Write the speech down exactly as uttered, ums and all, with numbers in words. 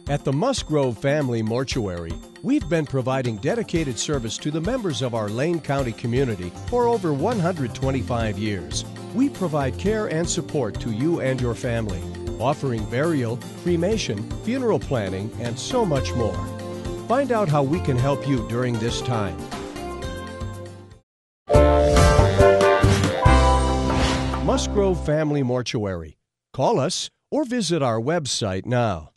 At the Musgrove Family Mortuary, we've been providing dedicated service to the members of our Lane County community for over one hundred twenty-five years. We provide care and support to you and your family, offering burial, cremation, funeral planning, and so much more. Find out how we can help you during this time. Musgrove Family Mortuary. Call us or visit our website now.